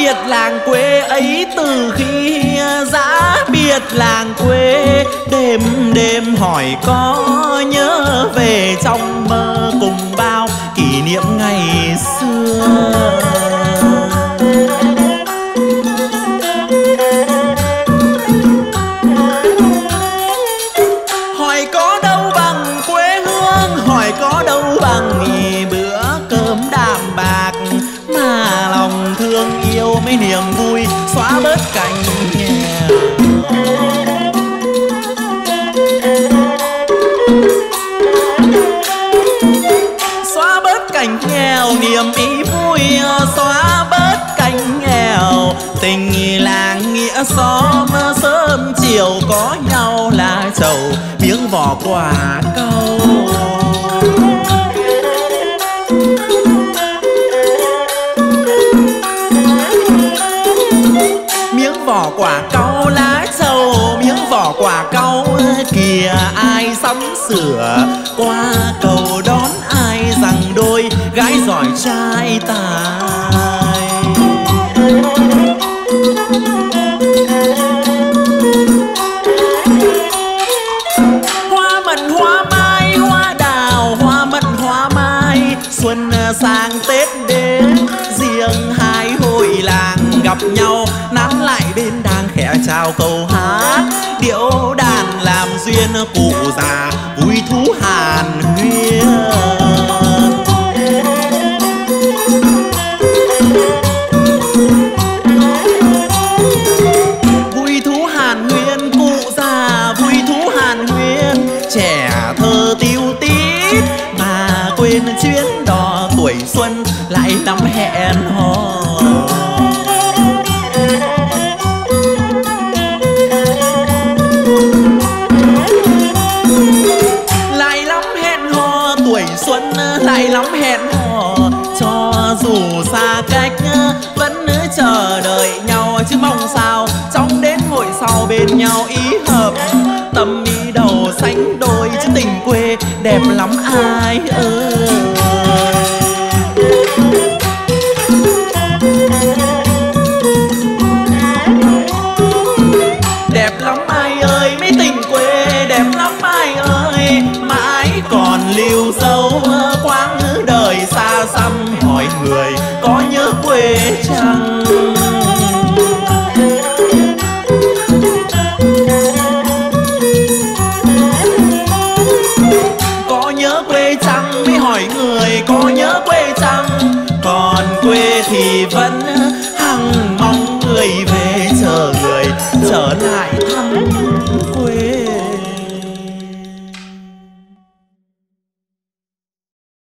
biệt làng quê ấy từ khi giá biệt làng quê. Đêm đêm hỏi có nhớ về trong mơ cùng bao kỷ niệm ngày xưa. Hỏi có đâu bằng quê hương, hỏi có đâu bằng bữa cơm đạm bạc, mà lòng thương yêu mấy niềm vui xóa bớt cảnh nghèo. Xóa bớt cảnh nghèo, niềm ý vui xóa bớt cảnh nghèo. Tình làng nghĩa xóm sớm chiều có nhau là chầu miếng vỏ quả cau. Miếng vỏ quả cau lá trầu, miếng vỏ quả cau kìa ai sắm sửa qua cầu đón ai rằng đôi gái giỏi trai tài. Hoa mận hoa mai hoa đào, hoa mận hoa mai xuân sang Tết đến, riêng hai hội làng gặp nhau nán lại bên đàng khẽ chào câu hát. Điệu đàn làm duyên cụ già vui thú hàn huyên. Vui thú hàn huyên cụ già vui thú hàn huyên. Trẻ thơ tiêu tít mà quên chuyến đò tuổi xuân lại năm hẹn hò. Lại lắm hẹn hò tuổi xuân, lại lắm hẹn hò. Cho dù xa cách vẫn chờ đợi nhau, chứ mong sao trong đến hội sau bên nhau ý hợp. Tâm ý đầu sánh đôi chứ tình quê đẹp lắm ai ơi. Đẹp lắm ai ơi, mấy tình quê đẹp lắm ai ơi. Mãi còn lưu dấu quãng đời xa xăm, hỏi người có nhớ quê chăng. Có nhớ quê chăng mới hỏi người có nhớ quê chăng. Còn quê thì vẫn